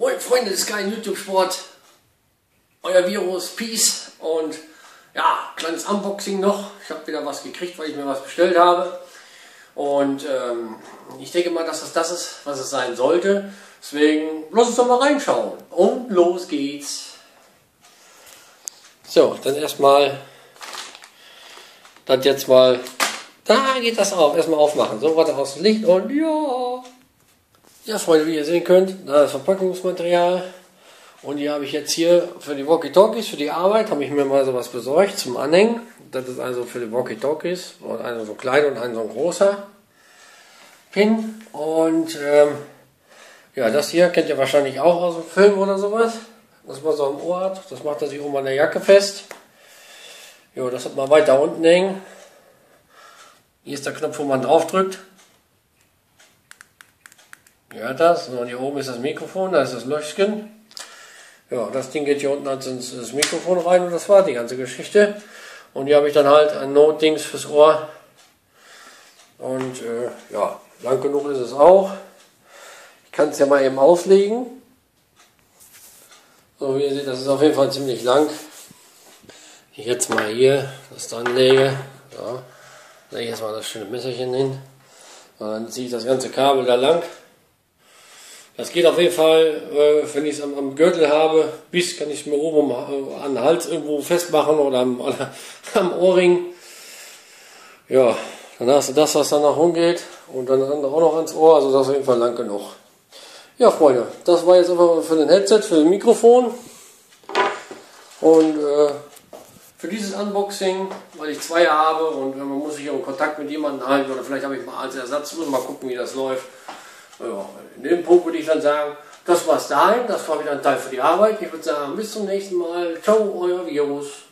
Moin Freunde des geilen YouTube-Sport, euer Virus, Peace und ja, kleines Unboxing noch. Ich habe wieder was gekriegt, weil ich mir was bestellt habe und ich denke mal, dass das ist, was es sein sollte. Deswegen, lass uns doch mal reinschauen und los geht's. So, dann erstmal das jetzt mal, da geht das auf, erstmal aufmachen. So, warte aus dem Licht und ja. Ja Freunde, wie ihr sehen könnt, da ist Verpackungsmaterial und die habe ich jetzt hier für die Walkie-Talkies, für die Arbeit, habe ich mir mal sowas besorgt zum Anhängen. Das ist also für die Walkie-Talkies, und einer so klein und ein so ein großer Pin und ja, das hier kennt ihr wahrscheinlich auch aus dem Film oder sowas, das man so am Ohr hat, das macht er sich oben an der Jacke fest. Jo, das hat man weiter unten hängen. Hier ist der Knopf, wo man drauf drückt. Ihr hört das, und hier oben ist das Mikrofon, da ist das Löchchen. Ja, das Ding geht hier unten ins Mikrofon rein und das war die ganze Geschichte. Und hier habe ich dann halt ein Notdings fürs Ohr. Und ja, lang genug ist es auch. Ich kann es ja mal eben auslegen. So, wie ihr seht, das ist auf jeden Fall ziemlich lang. Ich jetzt mal hier das dran lege. Ja, lege ich jetzt mal das schöne Messerchen hin. Und dann ziehe ich das ganze Kabel da lang. Das geht auf jeden Fall, wenn ich es am Gürtel habe, bis kann ich es mir oben an den Hals irgendwo festmachen oder am Ohrring. Ja, dann hast du das, was dann noch rumgeht und dann auch noch ans Ohr, also das ist auf jeden Fall lang genug. Ja Freunde, das war jetzt einfach für den Headset, für das Mikrofon und für dieses Unboxing, weil ich zwei habe und man muss sich in Kontakt mit jemandem halten oder vielleicht habe ich mal als Ersatz, muss mal gucken wie das läuft. Ja, in dem Punkt würde ich dann sagen, das war's dahin, das war wieder ein Teil für die Arbeit. Ich würde sagen, bis zum nächsten Mal. Ciao, euer Virus.